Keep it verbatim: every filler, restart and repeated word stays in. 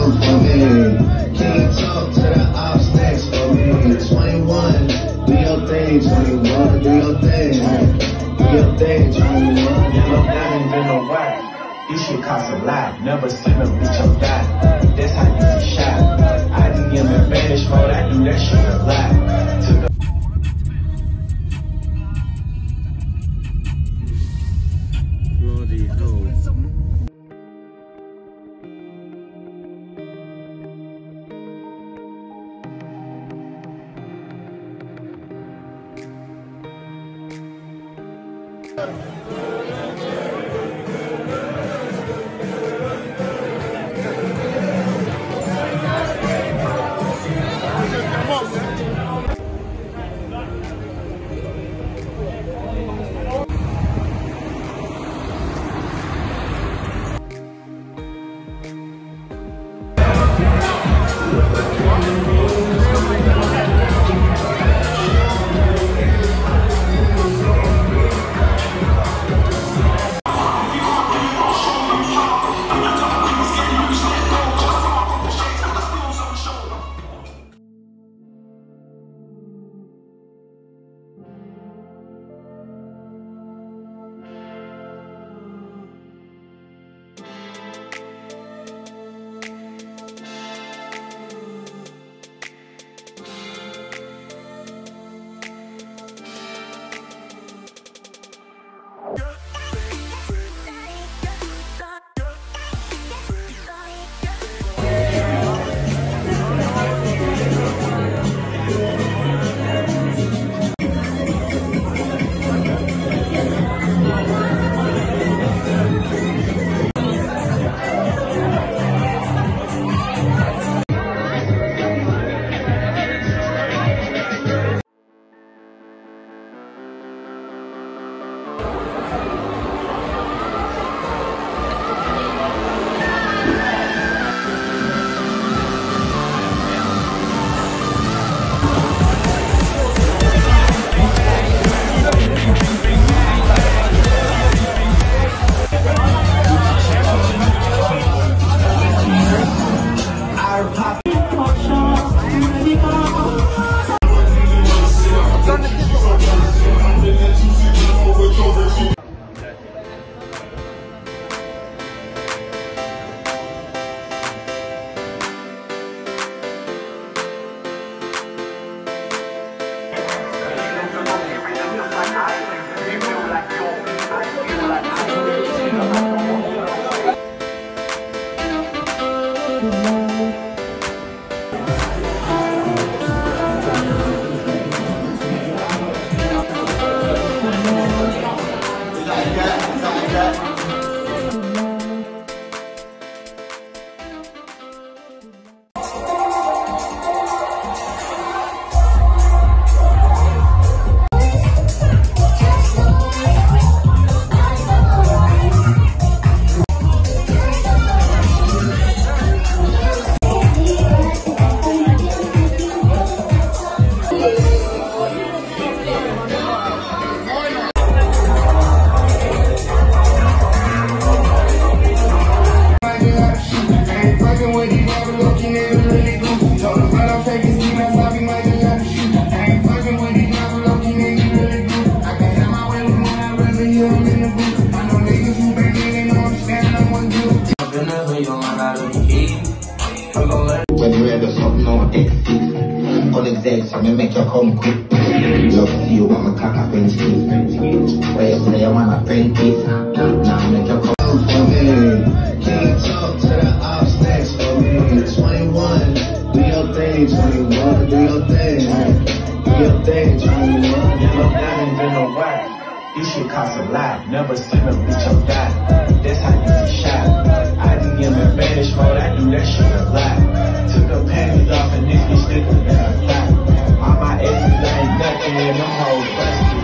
come for me. Can you talk to the ops next for me? twenty-one, do your thing, twenty-one, do your thing. Do your thing, twenty-one. Yellow diamond been a while. This shit cost a lot. Never seen a bitch on die. That's how you get shot. I D M in Spanish mode. I do that shit a lot. Took a bloody hell. When you hear the song, no exit. On execs, I may make you come quick. Love to see you want my cock a French kiss. Where you say you want a French kiss. Now make you come for me. Can you talk to the ops next for me? twenty-one, do your thing, twenty-one, do your thing. Do your thing, twenty-one. Yellow diamond been a while. This shit cost a lot. Never seen a bitch on die. That's how you get shot. I D M in Spanish mode. I do that shit a lot. Took the panties off and this bitch thicker than a thigh. All my exes ain't nothing and them hoes busted.